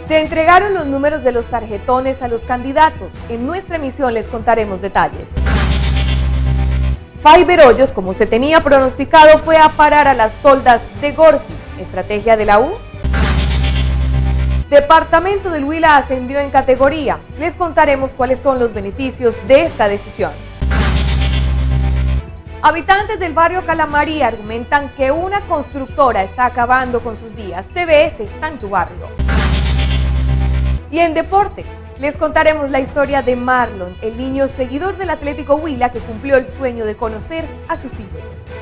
Se entregaron los números de los tarjetones a los candidatos. En nuestra emisión les contaremos detalles. Faiber Hoyos, como se tenía pronosticado, fue a parar a las toldas de Gorky. ¿Estrategia de la U? Departamento del Huila ascendió en categoría. Les contaremos cuáles son los beneficios de esta decisión. Habitantes del barrio Calamarí argumentan que una constructora está acabando con sus días. TBS está en tu barrio. Y en deportes, les contaremos la historia de Marlon, el niño seguidor del Atlético Huila que cumplió el sueño de conocer a sus ídolos.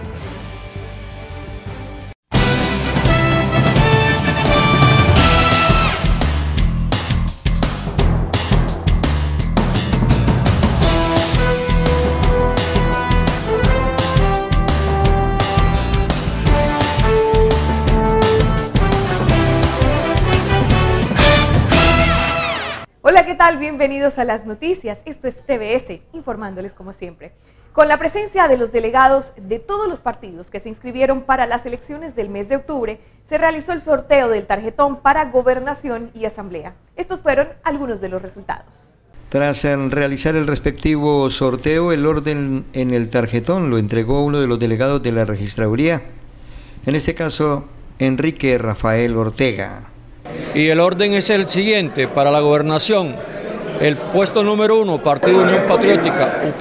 Hola, ¿qué tal? Bienvenidos a las noticias. Esto es TBS, informándoles como siempre. Con la presencia de los delegados de todos los partidos que se inscribieron para las elecciones del mes de octubre, se realizó el sorteo del tarjetón para gobernación y asamblea. Estos fueron algunos de los resultados. Tras realizar el respectivo sorteo, el orden en el tarjetón lo entregó uno de los delegados de la registraduría, en este caso, Enrique Rafael Ortega. Y el orden es el siguiente: para la gobernación, el puesto número 1, Partido Unión Patriótica, UP,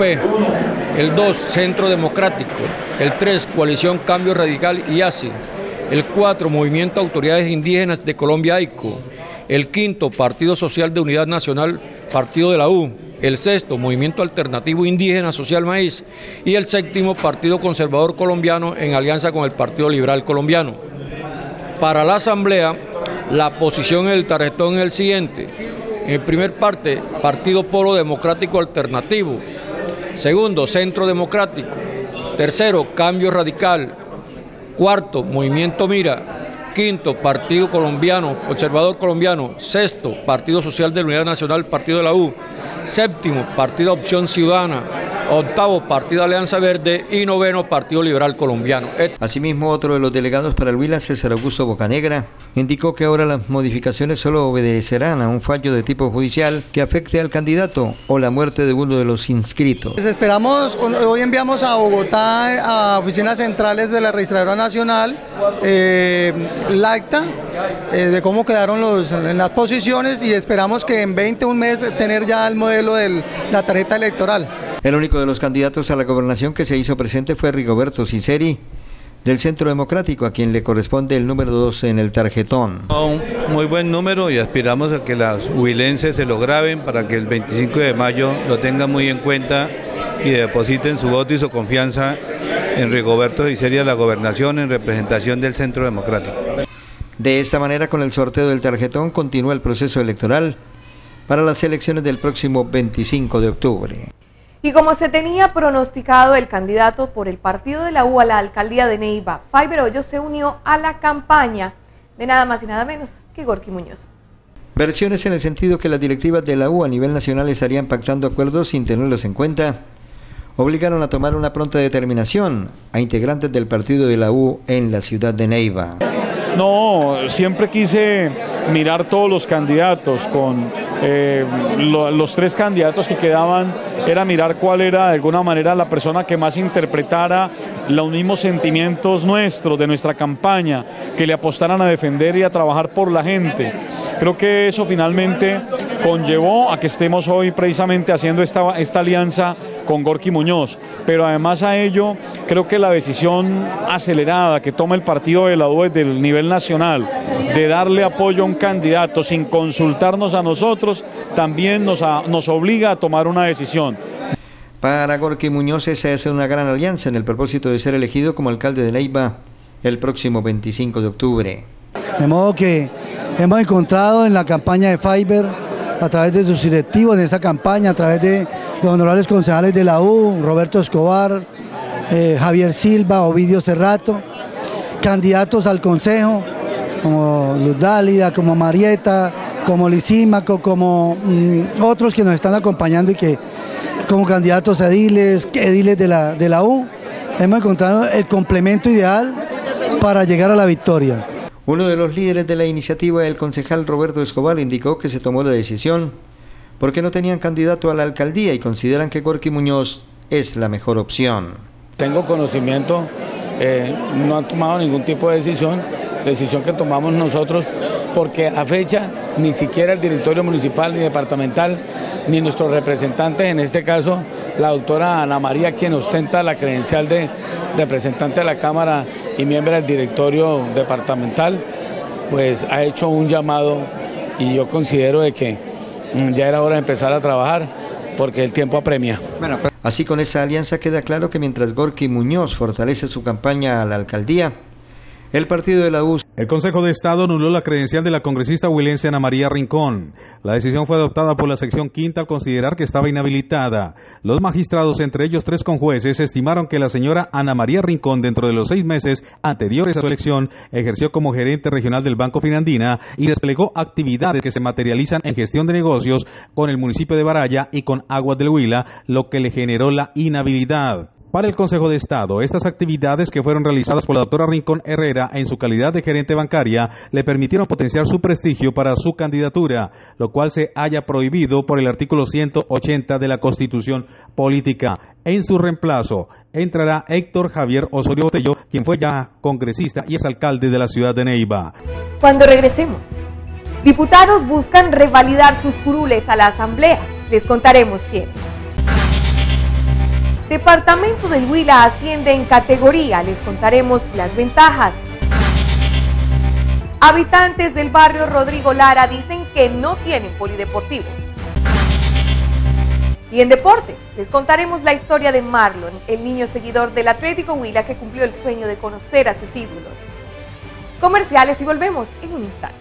el 2, Centro Democrático, el 3, Coalición Cambio Radical y ASI, el 4, Movimiento Autoridades Indígenas de Colombia, AICO, el 5, Partido Social de Unidad Nacional, Partido de la U, el 6, Movimiento Alternativo Indígena Social Maíz y el 7, Partido Conservador Colombiano en alianza con el Partido Liberal Colombiano. Para la asamblea, la posición en el tarjetón es el siguiente: en primer parte, Partido Polo Democrático Alternativo; segundo, Centro Democrático; tercero, Cambio Radical; cuarto, Movimiento Mira; quinto, Partido Colombiano, Conservador Colombiano; sexto, Partido Social de la Unidad Nacional, Partido de la U; séptimo, Partido Opción Ciudadana; octavo, Partido Alianza Verde; y noveno, Partido Liberal Colombiano. Asimismo, otro de los delegados para el Huila, César Augusto Bocanegra, indicó que ahora las modificaciones solo obedecerán a un fallo de tipo judicial que afecte al candidato o la muerte de uno de los inscritos. Esperamos, hoy enviamos a Bogotá, a oficinas centrales de la Registradora Nacional, el acta de cómo quedaron en las posiciones, y esperamos que en 21 meses tener ya el modelo de la tarjeta electoral. El único de los candidatos a la gobernación que se hizo presente fue Rigoberto Ciceri, del Centro Democrático, a quien le corresponde el número 2 en el tarjetón. Un muy buen número, y aspiramos a que los huilenses se lo graben para que el 25 de mayo lo tengan muy en cuenta y depositen su voto y su confianza en Rigoberto Ciceri a la gobernación en representación del Centro Democrático. De esta manera, con el sorteo del tarjetón, continúa el proceso electoral para las elecciones del próximo 25 de octubre. Y como se tenía pronosticado, el candidato por el Partido de la U a la alcaldía de Neiva, Faiber Hoyos, se unió a la campaña de nada más y nada menos que Gorky Muñoz. Versiones en el sentido que las directivas de la U a nivel nacional estarían pactando acuerdos sin tenerlos en cuenta, obligaron a tomar una pronta determinación a integrantes del partido de la U en la ciudad de Neiva. No, siempre quise mirar todos los candidatos, con los 3 candidatos que quedaban, era mirar cuál era de alguna manera la persona que más interpretara los mismos sentimientos nuestros, de nuestra campaña, que le apostaran a defender y a trabajar por la gente. Creo que eso finalmente conllevó a que estemos hoy precisamente haciendo esta alianza con Gorky Muñoz, pero además a ello creo que la decisión acelerada que toma el partido de la U desde el nivel nacional de darle apoyo a un candidato sin consultarnos a nosotros también nos obliga a tomar una decisión. Para Gorky Muñoz esa es una gran alianza en el propósito de ser elegido como alcalde de Neiva el próximo 25 de octubre. De modo que hemos encontrado en la campaña de Faiber, a través de sus directivos de esa campaña, a través de los honorables concejales de la U, Roberto Escobar, Javier Silva, Ovidio Cerrato, candidatos al consejo, como Luz Dálida, como Marieta, como Lisímaco, como otros que nos están acompañando y que como candidatos a ediles de la U, hemos encontrado el complemento ideal para llegar a la victoria. Uno de los líderes de la iniciativa, el concejal Roberto Escobar, indicó que se tomó la decisión porque no tenían candidato a la alcaldía y consideran que Gorky Muñoz es la mejor opción. Tengo conocimiento, no han tomado ningún tipo de decisión que tomamos nosotros, porque a fecha ni siquiera el directorio municipal ni departamental, ni nuestros representantes, en este caso la doctora Ana María, quien ostenta la credencial de representante de la Cámara y miembro del directorio departamental, pues ha hecho un llamado y yo considero de que ya era hora de empezar a trabajar porque el tiempo apremia. Bueno, así con esa alianza queda claro que mientras Gorky Muñoz fortalece su campaña a la alcaldía, el partido de la U. El Consejo de Estado anuló la credencial de la congresista huilense Ana María Rincón. La decisión fue adoptada por la sección quinta al considerar que estaba inhabilitada. Los magistrados, entre ellos 3 conjueces, estimaron que la señora Ana María Rincón, dentro de los 6 meses anteriores a su elección, ejerció como gerente regional del Banco Finandina y desplegó actividades que se materializan en gestión de negocios con el municipio de Baraya y con Aguas del Huila, lo que le generó la inhabilidad. Para el Consejo de Estado, estas actividades que fueron realizadas por la doctora Rincón Herrera en su calidad de gerente bancaria le permitieron potenciar su prestigio para su candidatura, lo cual se haya prohibido por el artículo 180 de la Constitución Política. En su reemplazo entrará Héctor Javier Osorio Botello, quien fue ya congresista y exalcalde de la ciudad de Neiva. Cuando regresemos, diputados buscan revalidar sus curules a la Asamblea. Les contaremos quién. Departamento del Huila asciende en categoría, les contaremos las ventajas. Habitantes del barrio Rodrigo Lara dicen que no tienen polideportivos. Y en deportes, les contaremos la historia de Marlon, el niño seguidor del Atlético Huila que cumplió el sueño de conocer a sus ídolos. Comerciales y volvemos en un instante.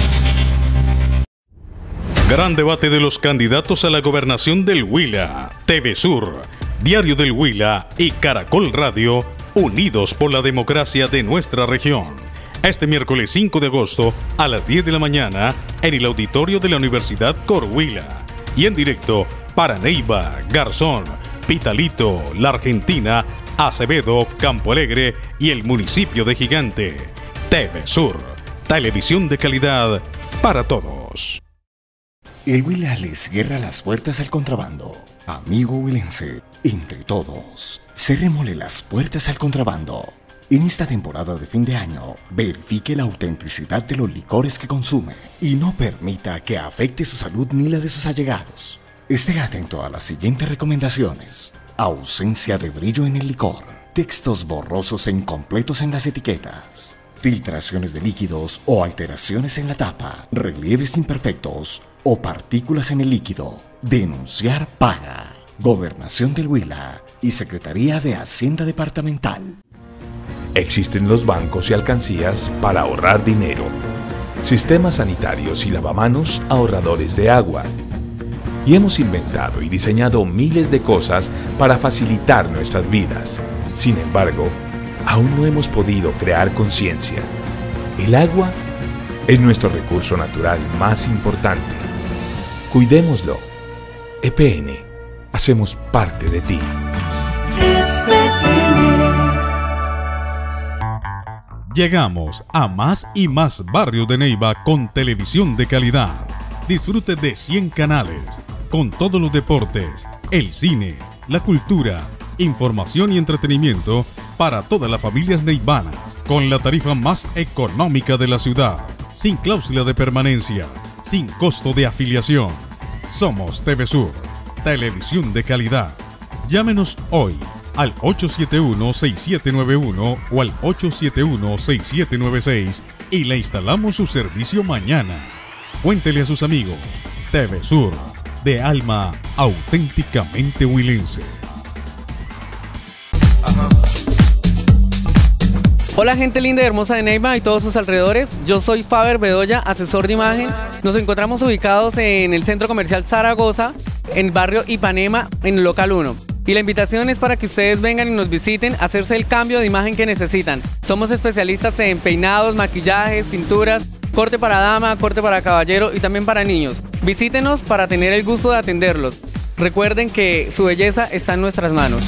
Gran debate de los candidatos a la gobernación del Huila. TV Sur, Diario del Huila y Caracol Radio, unidos por la democracia de nuestra región. Este miércoles 5 de agosto a las 10 de la mañana en el auditorio de la Universidad Corhuila. Y en directo para Neiva, Garzón, Pitalito, La Argentina, Acevedo, Campo Alegre y el municipio de Gigante. TV Sur, televisión de calidad para todos. El Huila les cierra las puertas al contrabando. Amigo huilense, entre todos, cerrémosle las puertas al contrabando. En esta temporada de fin de año, verifique la autenticidad de los licores que consume y no permita que afecte su salud ni la de sus allegados. Esté atento a las siguientes recomendaciones: ausencia de brillo en el licor, textos borrosos e incompletos en las etiquetas, filtraciones de líquidos o alteraciones en la tapa, relieves imperfectos o partículas en el líquido. Denunciar paga. Gobernación del Huila y Secretaría de Hacienda Departamental. Existen los bancos y alcancías para ahorrar dinero. Sistemas sanitarios y lavamanos ahorradores de agua. Y hemos inventado y diseñado miles de cosas para facilitar nuestras vidas. Sin embargo, aún no hemos podido crear conciencia. El agua es nuestro recurso natural más importante. Cuidémoslo. EPN, hacemos parte de ti. Llegamos a más y más barrios de Neiva con televisión de calidad. Disfrute de 100 canales, con todos los deportes, el cine, la cultura, información y entretenimiento para todas las familias neivanas, con la tarifa más económica de la ciudad, sin cláusula de permanencia, sin costo de afiliación. Somos TV Sur, televisión de calidad. Llámenos hoy al 871-6791 o al 871-6796 y le instalamos su servicio mañana. Cuéntele a sus amigos. TV Sur, de alma auténticamente huilense. Hola gente linda y hermosa de Neiva y todos sus alrededores, yo soy Faber Bedoya, asesor de imagen. Nos encontramos ubicados en el Centro Comercial Zaragoza, en el barrio Ipanema, en el local 1. Y la invitación es para que ustedes vengan y nos visiten, hacerse el cambio de imagen que necesitan. Somos especialistas en peinados, maquillajes, tinturas, corte para dama, corte para caballero y también para niños. Visítenos para tener el gusto de atenderlos. Recuerden que su belleza está en nuestras manos.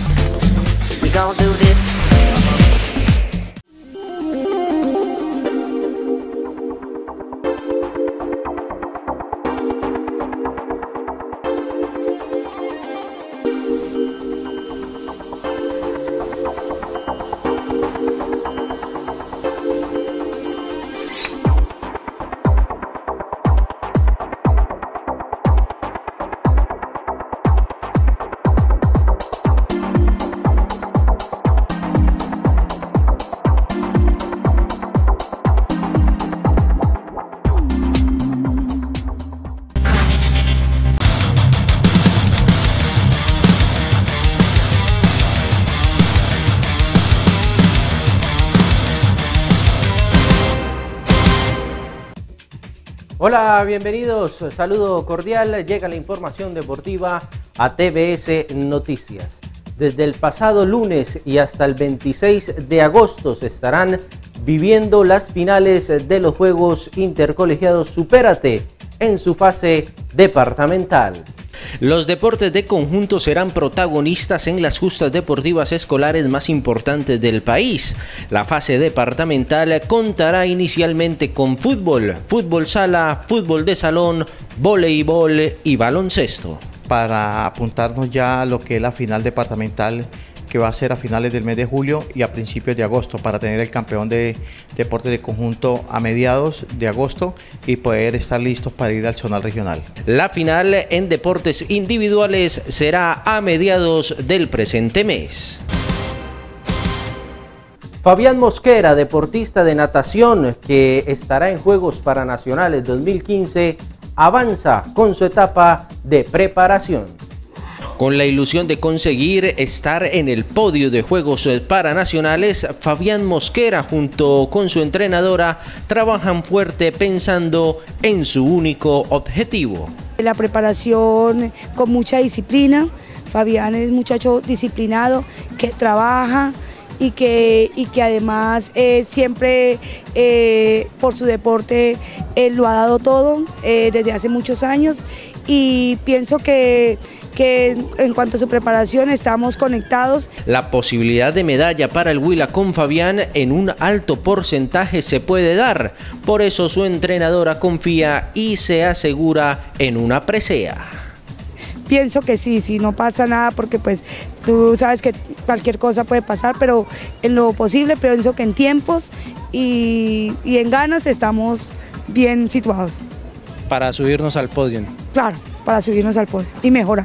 Hola, bienvenidos, saludo cordial, llega la información deportiva a TVS Noticias. Desde el pasado lunes y hasta el 26 de agosto se estarán viviendo las finales de los Juegos Intercolegiados Supérate en su fase departamental. Los deportes de conjunto serán protagonistas en las justas deportivas escolares más importantes del país. La fase departamental contará inicialmente con fútbol, fútbol sala, fútbol de salón, voleibol y baloncesto. Para apuntarnos ya a lo que es la final departamental, que va a ser a finales del mes de julio y a principios de agosto, para tener el campeón de deportes de conjunto a mediados de agosto y poder estar listos para ir al zonal regional. La final en deportes individuales será a mediados del presente mes. Fabián Mosquera, deportista de natación que estará en Juegos Paranacionales 2015, avanza con su etapa de preparación. Con la ilusión de conseguir estar en el podio de Juegos Paranacionales, Fabián Mosquera junto con su entrenadora trabajan fuerte pensando en su único objetivo. La preparación con mucha disciplina. Fabián es un muchacho disciplinado que trabaja y que además siempre por su deporte lo ha dado todo desde hace muchos años, y pienso que en cuanto a su preparación estamos conectados. La posibilidad de medalla para el Huila con Fabián en un alto porcentaje se puede dar, por eso su entrenadora confía y se asegura en una presea. Pienso que sí, no pasa nada, porque pues tú sabes que cualquier cosa puede pasar, pero en lo posible pienso que en tiempos y en ganas estamos bien situados. Para subirnos al podio. Claro, para subirnos al podio y mejorar.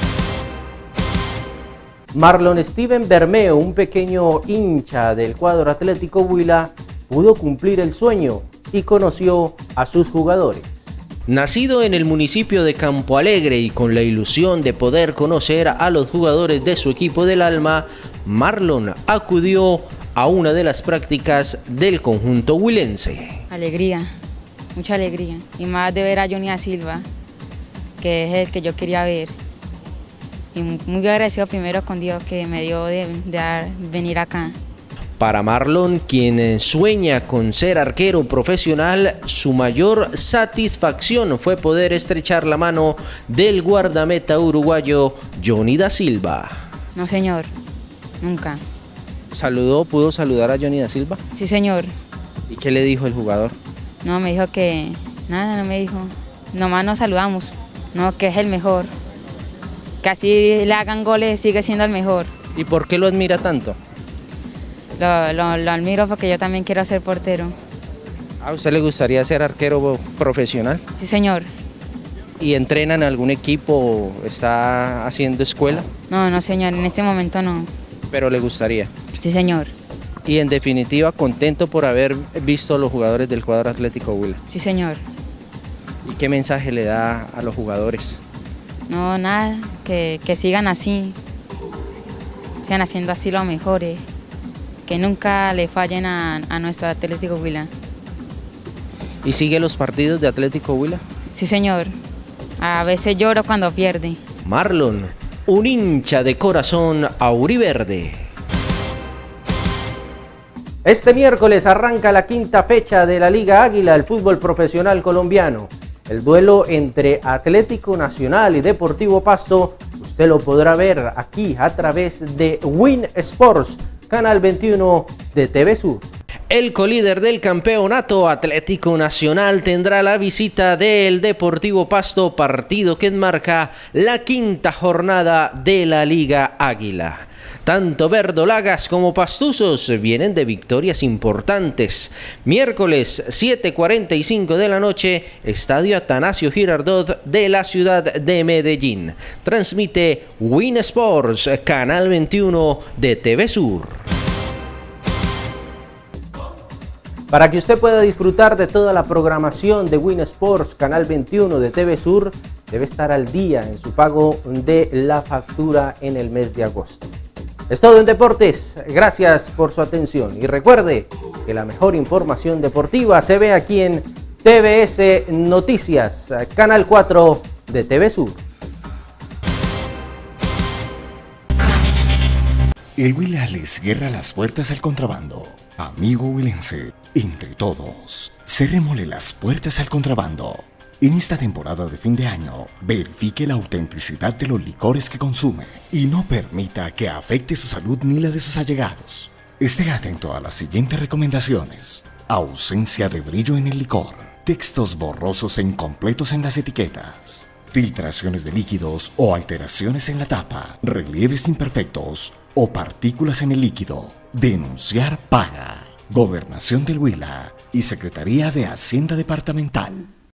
Marlon Steven Bermeo, un pequeño hincha del cuadro Atlético Huila, pudo cumplir el sueño y conoció a sus jugadores. Nacido en el municipio de Campo Alegre y con la ilusión de poder conocer a los jugadores de su equipo del alma, Marlon acudió a una de las prácticas del conjunto huilense. Alegría, mucha alegría, y más de ver a Johnny da Silva, que es el que yo quería ver. Y muy agradecido primero con Dios que me dio de venir acá. Para Marlon, quien sueña con ser arquero profesional, su mayor satisfacción fue poder estrechar la mano del guardameta uruguayo Johnny da Silva. No, señor, nunca. ¿Pudo saludar a Johnny da Silva? Sí, señor. ¿Y qué le dijo el jugador? No, me dijo que nada, no me dijo. Nomás nos saludamos, no, que es el mejor. Que así le hagan goles, sigue siendo el mejor. ¿Y por qué lo admira tanto? Lo admiro porque yo también quiero ser portero. ¿A usted le gustaría ser arquero profesional? Sí, señor. ¿Y entrena en algún equipo? ¿Está haciendo escuela? No, señor, en este momento no. ¿Pero le gustaría? Sí, señor. Y en definitiva, contento por haber visto a los jugadores del cuadro Atlético Huila. Sí, señor. ¿Y qué mensaje le da a los jugadores? No, nada, que sigan así, sigan haciendo así lo mejores, que nunca le fallen a nuestro Atlético Huila. ¿Y sigue los partidos de Atlético Huila? Sí, señor. A veces lloro cuando pierde. Marlon, un hincha de corazón auriverde. Este miércoles arranca la quinta fecha de la Liga Águila, el fútbol profesional colombiano. El duelo entre Atlético Nacional y Deportivo Pasto, usted lo podrá ver aquí a través de Win Sports, Canal 21 de TV Sur. El colíder del campeonato, Atlético Nacional, tendrá la visita del Deportivo Pasto, partido que enmarca la quinta jornada de la Liga Águila. Tanto verdolagas como pastuzos vienen de victorias importantes. Miércoles 7:45 de la noche, Estadio Atanasio Girardot de la ciudad de Medellín. Transmite Win Sports, Canal 21 de TV Sur. Para que usted pueda disfrutar de toda la programación de Win Sports, Canal 21 de TV Sur, debe estar al día en su pago de la factura en el mes de agosto. Es todo en deportes, gracias por su atención y recuerde que la mejor información deportiva se ve aquí en TVS Noticias, Canal 4 de TV Sur. El Huila les cierra las puertas al contrabando. Amigo huilense, entre todos, cerrémosle las puertas al contrabando. En esta temporada de fin de año, verifique la autenticidad de los licores que consume y no permita que afecte su salud ni la de sus allegados. Esté atento a las siguientes recomendaciones. Ausencia de brillo en el licor, textos borrosos e incompletos en las etiquetas, filtraciones de líquidos o alteraciones en la tapa, relieves imperfectos o partículas en el líquido. Denunciar paga. Gobernación del Huila y Secretaría de Hacienda Departamental.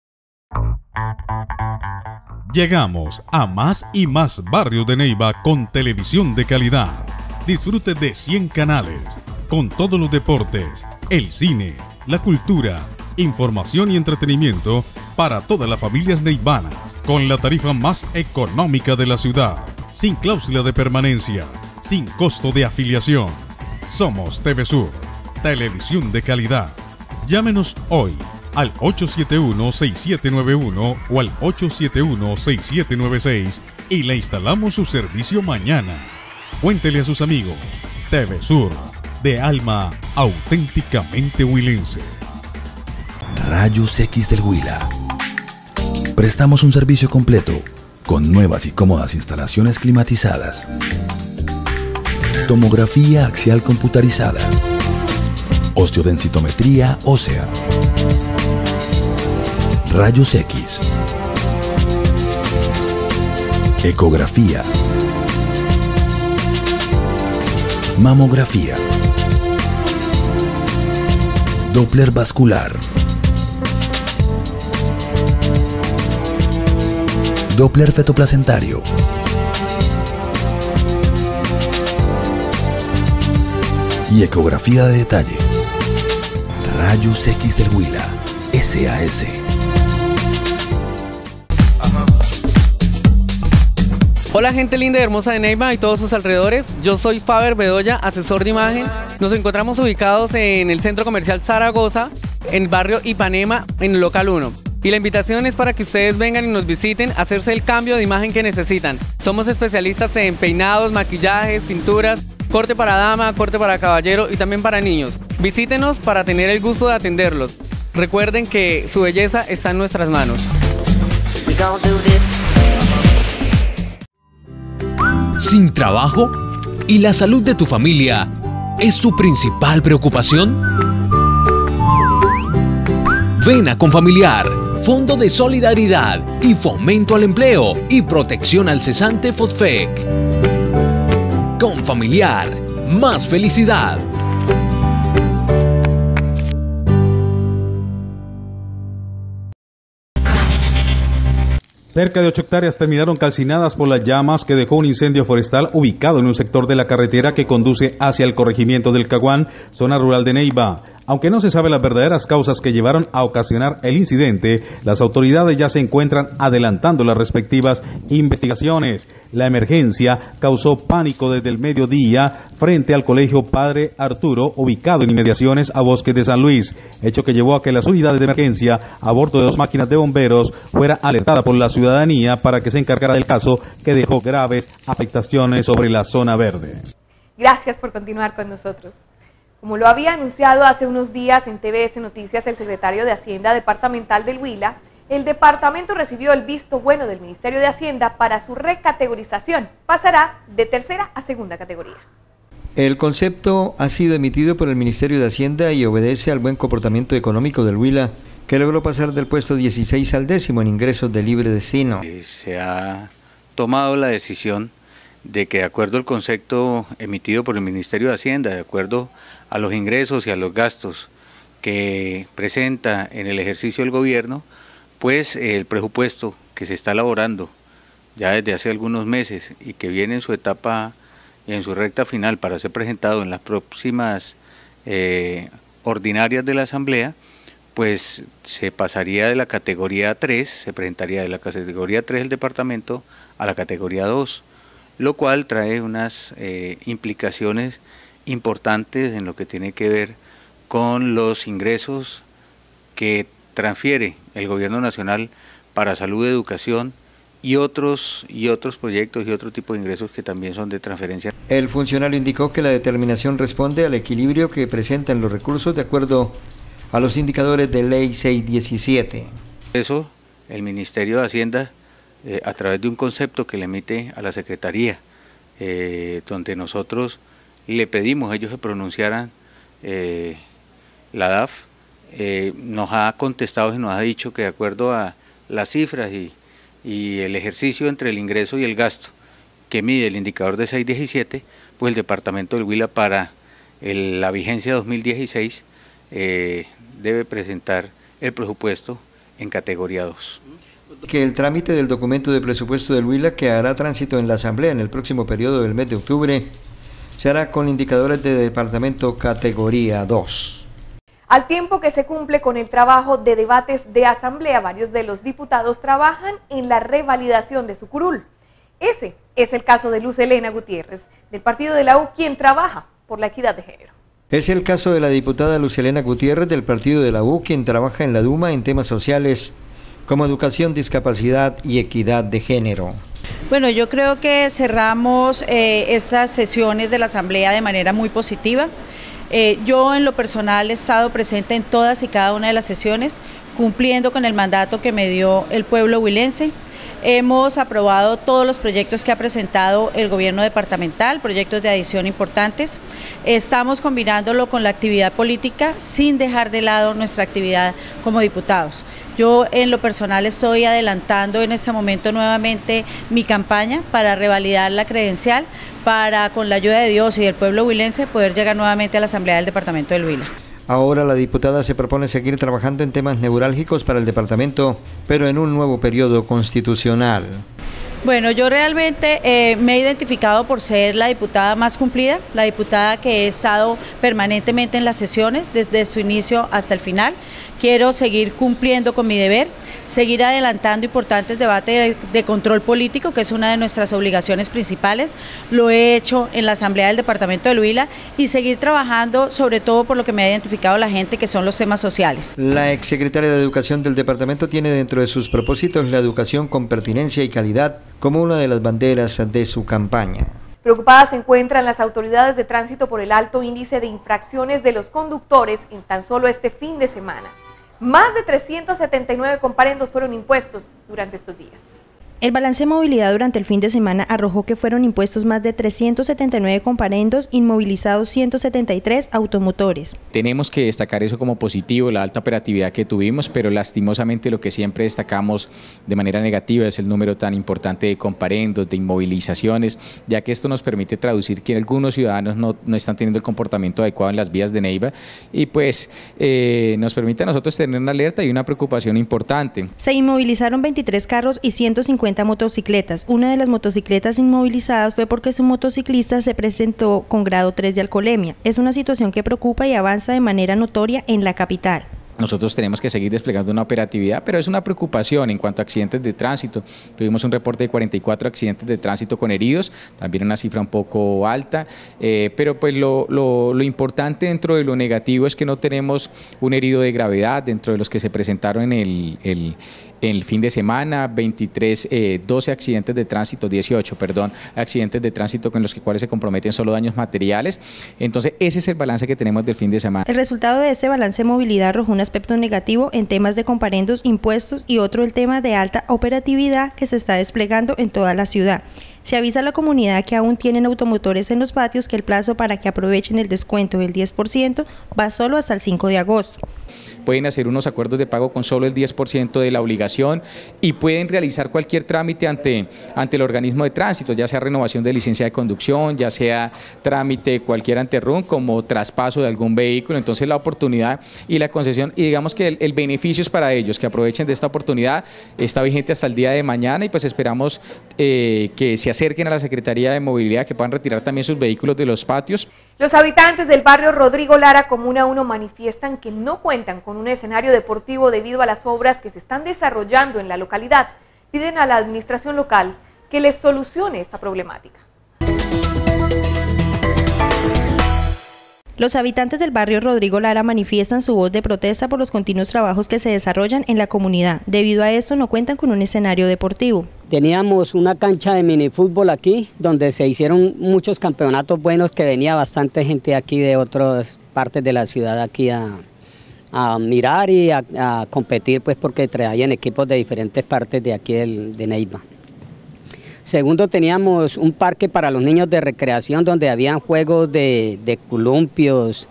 Llegamos a más y más barrios de Neiva con televisión de calidad. Disfrute de 100 canales, con todos los deportes, el cine, la cultura, información y entretenimiento para todas las familias neivanas, con la tarifa más económica de la ciudad, sin cláusula de permanencia, sin costo de afiliación. Somos TV Sur, televisión de calidad. Llámenos hoy al 871-6791 o al 871-6796 y le instalamos su servicio mañana. Cuéntele a sus amigos. TV Sur, de alma auténticamente huilense. Rayos X del Huila. Prestamos un servicio completo con nuevas y cómodas instalaciones climatizadas. Tomografía axial computarizada. Osteodensitometría ósea. Rayos X. Ecografía. Mamografía. Doppler vascular. Doppler fetoplacentario. Y ecografía de detalle. Rayos X del Huila. SAS. Hola gente linda y hermosa de Neiva y todos sus alrededores, yo soy Faber Bedoya, asesor de imagen. Nos encontramos ubicados en el Centro Comercial Zaragoza, en el barrio Ipanema, en el local 1. Y la invitación es para que ustedes vengan y nos visiten, hacerse el cambio de imagen que necesitan. Somos especialistas en peinados, maquillajes, tinturas, corte para dama, corte para caballero y también para niños. Visítenos para tener el gusto de atenderlos. Recuerden que su belleza está en nuestras manos. ¿Sin trabajo? ¿Y la salud de tu familia es tu principal preocupación? Ven a Confamiliar, Fondo de Solidaridad y Fomento al Empleo y Protección al Cesante FOSFEC. Confamiliar, más felicidad. Cerca de 8 hectáreas terminaron calcinadas por las llamas que dejó un incendio forestal ubicado en un sector de la carretera que conduce hacia el corregimiento del Caguán, zona rural de Neiva. Aunque no se sabe las verdaderas causas que llevaron a ocasionar el incidente, las autoridades ya se encuentran adelantando las respectivas investigaciones. La emergencia causó pánico desde el mediodía frente al Colegio Padre Arturo, ubicado en inmediaciones a Bosques de San Luis, hecho que llevó a que las unidades de emergencia a bordo de 2 máquinas de bomberos fuera alertada por la ciudadanía para que se encargara del caso que dejó graves afectaciones sobre la zona verde. Gracias por continuar con nosotros. Como lo había anunciado hace unos días en TVS Noticias el secretario de Hacienda Departamental del Huila, el departamento recibió el visto bueno del Ministerio de Hacienda para su recategorización. Pasará de tercera a segunda categoría. El concepto ha sido emitido por el Ministerio de Hacienda y obedece al buen comportamiento económico del Huila, que logró pasar del puesto 16 al 10º en ingresos de libre destino. Se ha tomado la decisión de que, de acuerdo al concepto emitido por el Ministerio de Hacienda, de acuerdo a los ingresos y a los gastos que presenta en el ejercicio del gobierno, pues el presupuesto que se está elaborando ya desde hace algunos meses y que viene en su etapa y en su recta final para ser presentado en las próximas ordinarias de la Asamblea, pues se pasaría de la categoría 3, se presentaría de la categoría 3 del departamento a la categoría 2, lo cual trae unas implicaciones importantes en lo que tiene que ver con los ingresos que transfiere el gobierno nacional para salud, educación y otros proyectos y otro tipo de ingresos que también son de transferencia. El funcionario indicó que la determinación responde al equilibrio que presentan los recursos de acuerdo a los indicadores de Ley 617. Eso, el Ministerio de Hacienda, a través de un concepto que le emite a la Secretaría, donde nosotros le pedimos a ellos que pronunciaran la DAF, nos ha contestado y nos ha dicho que de acuerdo a las cifras y el ejercicio entre el ingreso y el gasto que mide el indicador de 617, pues el departamento del Huila para la vigencia 2016 debe presentar el presupuesto en categoría 2. Que el trámite del documento de presupuesto del Huila, que hará tránsito en la Asamblea en el próximo periodo del mes de octubre, se hará con indicadores de departamento categoría 2. Al tiempo que se cumple con el trabajo de debates de asamblea, varios de los diputados trabajan en la revalidación de su curul. Ese es el caso de Luz Helena Gutiérrez, del partido de la U, quien trabaja por la equidad de género. Es el caso de la diputada Luz Helena Gutiérrez, del partido de la U, quien trabaja en la Duma en temas sociales como educación, discapacidad y equidad de género. Bueno, yo creo que cerramos estas sesiones de la Asamblea de manera muy positiva. Yo en lo personal he estado presente en todas y cada una de las sesiones, cumpliendo con el mandato que me dio el pueblo huilense. Hemos aprobado todos los proyectos que ha presentado el gobierno departamental, proyectos de adición importantes. Estamos combinándolo con la actividad política sin dejar de lado nuestra actividad como diputados. Yo en lo personal estoy adelantando en este momento nuevamente mi campaña para revalidar la credencial, para con la ayuda de Dios y del pueblo huilense poder llegar nuevamente a la Asamblea del Departamento del Huila. Ahora la diputada se propone seguir trabajando en temas neurálgicos para el departamento, pero en un nuevo periodo constitucional. Bueno, yo realmente me he identificado por ser la diputada más cumplida, la diputada que he estado permanentemente en las sesiones desde su inicio hasta el final. Quiero seguir cumpliendo con mi deber, seguir adelantando importantes debates de control político, que es una de nuestras obligaciones principales. Lo he hecho en la Asamblea del Departamento del Huila y seguir trabajando sobre todo por lo que me ha identificado la gente, que son los temas sociales. La exsecretaria de Educación del departamento tiene dentro de sus propósitos la educación con pertinencia y calidad como una de las banderas de su campaña. Preocupadas se encuentran las autoridades de tránsito por el alto índice de infracciones de los conductores en tan solo este fin de semana. Más de 379 comparendos fueron impuestos durante estos días. El balance de movilidad durante el fin de semana arrojó que fueron impuestos más de 379 comparendos, inmovilizados 173 automotores. Tenemos que destacar eso como positivo, la alta operatividad que tuvimos, pero lastimosamente lo que siempre destacamos de manera negativa es el número tan importante de comparendos, de inmovilizaciones, ya que esto nos permite traducir que algunos ciudadanos no están teniendo el comportamiento adecuado en las vías de Neiva y pues nos permite a nosotros tener una alerta y una preocupación importante. Se inmovilizaron 23 carros y 150 motocicletas. Una de las motocicletas inmovilizadas fue porque su motociclista se presentó con grado 3 de alcoholemia. Es una situación que preocupa y avanza de manera notoria en la capital. Nosotros tenemos que seguir desplegando una operatividad, pero es una preocupación en cuanto a accidentes de tránsito. Tuvimos un reporte de 44 accidentes de tránsito con heridos, también una cifra un poco alta, pero pues lo importante dentro de lo negativo es que no tenemos un herido de gravedad dentro de los que se presentaron en el fin de semana, 12 accidentes de tránsito, 18, accidentes de tránsito con los cuales se comprometen solo daños materiales. Entonces, ese es el balance que tenemos del fin de semana. El resultado de este balance de movilidad arrojó un aspecto negativo en temas de comparendos, impuestos y otro el tema de alta operatividad que se está desplegando en toda la ciudad. Se avisa a la comunidad que aún tienen automotores en los patios que el plazo para que aprovechen el descuento del 10% va solo hasta el 5 de agosto. Pueden hacer unos acuerdos de pago con solo el 10% de la obligación y pueden realizar cualquier trámite ante el organismo de tránsito, ya sea renovación de licencia de conducción, ya sea trámite cualquier ante RUN como traspaso de algún vehículo. Entonces la oportunidad y la concesión y digamos que el beneficio es para ellos, que aprovechen de esta oportunidad, está vigente hasta el día de mañana y pues esperamos que se acerquen a la Secretaría de Movilidad, que puedan retirar también sus vehículos de los patios. Los habitantes del barrio Rodrigo Lara, Comuna 1, manifiestan que no cuentan con un escenario deportivo debido a las obras que se están desarrollando en la localidad. Piden a la administración local que les solucione esta problemática. Los habitantes del barrio Rodrigo Lara manifiestan su voz de protesta por los continuos trabajos que se desarrollan en la comunidad. Debido a esto no cuentan con un escenario deportivo. Teníamos una cancha de minifútbol aquí, donde se hicieron muchos campeonatos buenos, que venía bastante gente aquí de otras partes de la ciudad aquí a mirar y a competir, pues porque traían equipos de diferentes partes de aquí de Neiva. Segundo, teníamos un parque para los niños de recreación donde habían juegos de columpios,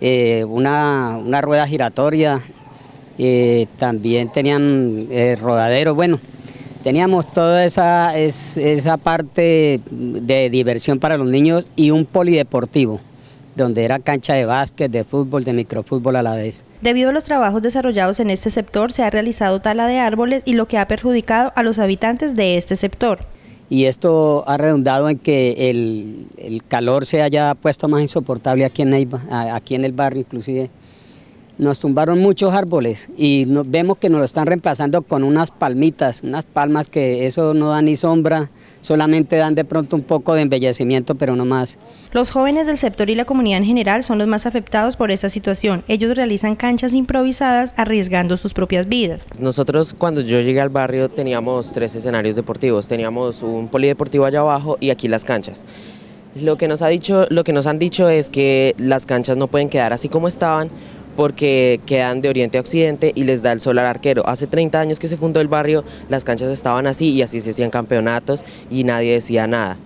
una rueda giratoria, también tenían rodaderos, bueno, teníamos toda esa parte de diversión para los niños y un polideportivo, donde era cancha de básquet, de fútbol, de microfútbol a la vez. Debido a los trabajos desarrollados en este sector, se ha realizado tala de árboles y lo que ha perjudicado a los habitantes de este sector. Y esto ha redundado en que el calor se haya puesto más insoportable aquí en Neiva, aquí en el barrio inclusive. Nos tumbaron muchos árboles y vemos que nos lo están reemplazando con unas palmitas, unas palmas que eso no da ni sombra, solamente dan de pronto un poco de embellecimiento, pero no más. Los jóvenes del sector y la comunidad en general son los más afectados por esta situación. Ellos realizan canchas improvisadas arriesgando sus propias vidas. Nosotros cuando yo llegué al barrio teníamos 3 escenarios deportivos, teníamos un polideportivo allá abajo y aquí las canchas. Lo que nos han dicho es que las canchas no pueden quedar así como estaban, porque quedan de oriente a occidente y les da el sol al arquero. Hace 30 años que se fundó el barrio, las canchas estaban así y así se hacían campeonatos y nadie decía nada.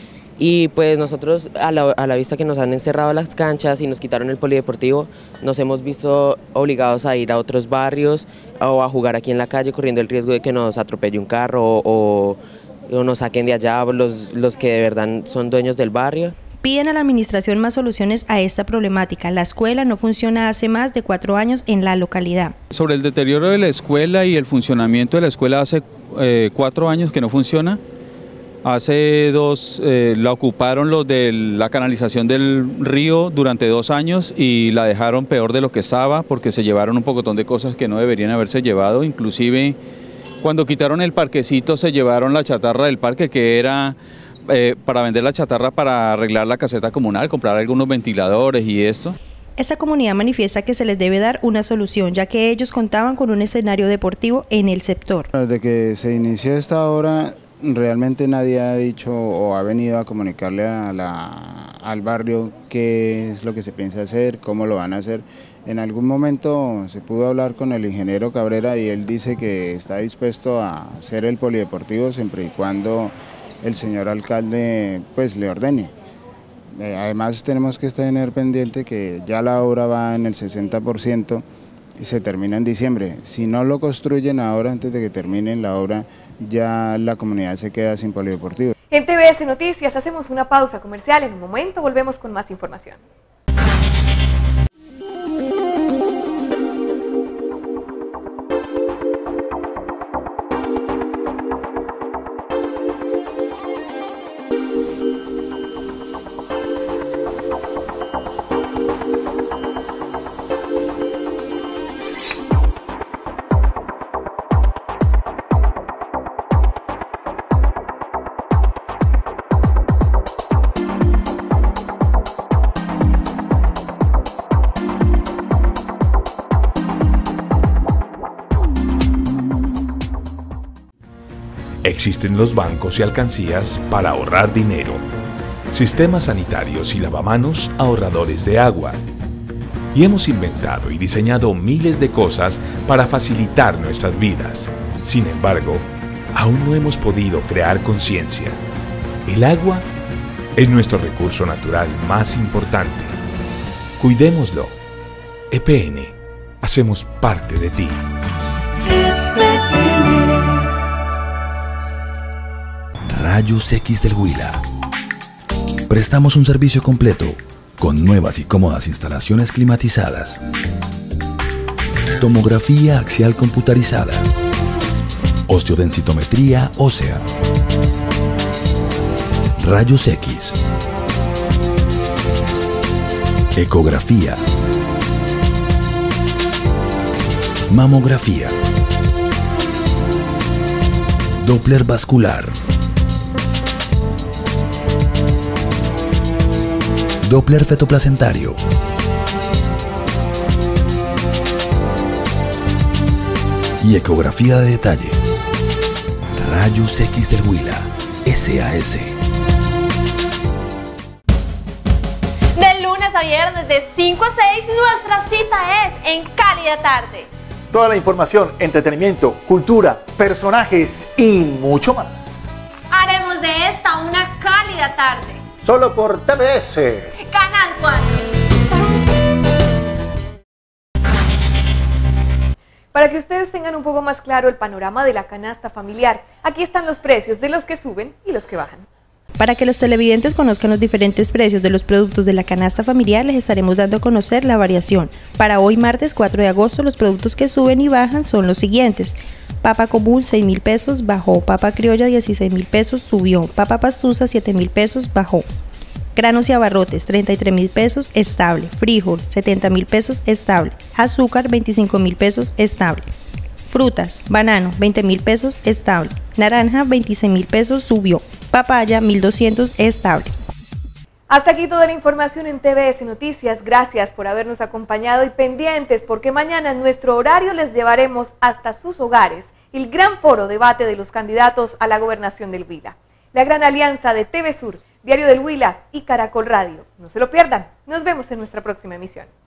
Y pues nosotros, a la vista que nos han encerrado las canchas y nos quitaron el polideportivo, nos hemos visto obligados a ir a otros barrios o a jugar aquí en la calle, corriendo el riesgo de que nos atropelle un carro o nos saquen de allá los que de verdad son dueños del barrio. Piden a la administración más soluciones a esta problemática. La escuela no funciona hace más de 4 años en la localidad. Sobre el deterioro de la escuela y el funcionamiento de la escuela, hace 4 años que no funciona. Hace 2 la ocuparon los de la canalización del río durante 2 años y la dejaron peor de lo que estaba porque se llevaron un pocotón de cosas que no deberían haberse llevado. Inclusive cuando quitaron el parquecito se llevaron la chatarra del parque, que era para vender la chatarra para arreglar la caseta comunal, comprar algunos ventiladores y esto. Esta comunidad manifiesta que se les debe dar una solución, ya que ellos contaban con un escenario deportivo en el sector. Desde que se inició esta obra, realmente nadie ha dicho o ha venido a comunicarle al barrio qué es lo que se piensa hacer, cómo lo van a hacer. En algún momento se pudo hablar con el ingeniero Cabrera y él dice que está dispuesto a hacer el polideportivo siempre y cuando el señor alcalde pues le ordene. Además tenemos que tener pendiente que ya la obra va en el 60% y se termina en diciembre. Si no lo construyen ahora, antes de que terminen la obra, ya la comunidad se queda sin polideportivo. En TVS Noticias hacemos una pausa comercial. En un momento volvemos con más información. Existen los bancos y alcancías para ahorrar dinero, sistemas sanitarios y lavamanos ahorradores de agua. Y hemos inventado y diseñado miles de cosas para facilitar nuestras vidas. Sin embargo, aún no hemos podido crear conciencia. El agua es nuestro recurso natural más importante. Cuidémoslo. EPN, hacemos parte de ti. Rayos X del Huila. Prestamos un servicio completo con nuevas y cómodas instalaciones climatizadas. Tomografía axial computarizada. Osteodensitometría ósea. Rayos X. Ecografía. Mamografía. Doppler vascular. Doppler fetoplacentario. y ecografía de detalle. Rayos X del Huila, SAS. De lunes a viernes de 5 a 6, nuestra cita es en Cálida Tarde. Toda la información, entretenimiento, cultura, personajes y mucho más. Haremos de esta una cálida tarde. Solo por TBS. Canal 4. Para que ustedes tengan un poco más claro el panorama de la canasta familiar, aquí están los precios de los que suben y los que bajan. Para que los televidentes conozcan los diferentes precios de los productos de la canasta familiar, les estaremos dando a conocer la variación. Para hoy, martes 4 de agosto, los productos que suben y bajan son los siguientes. Papa común, 6.000 pesos, bajó. Papa criolla, 16.000 pesos, subió. Papa pastusa, 7.000 pesos, bajó. Granos y abarrotes, 33.000 pesos, estable. Frijol, 70.000 pesos, estable. Azúcar, 25.000 pesos, estable. Frutas, banano, 20.000 pesos, estable. Naranja, 26.000 pesos, subió. Papaya, 1.200, estable. Hasta aquí toda la información en TBS Noticias. Gracias por habernos acompañado y pendientes porque mañana en nuestro horario les llevaremos hasta sus hogares el gran foro debate de los candidatos a la gobernación del Huila. La gran alianza de TV Sur, Diario del Huila y Caracol Radio. No se lo pierdan. Nos vemos en nuestra próxima emisión.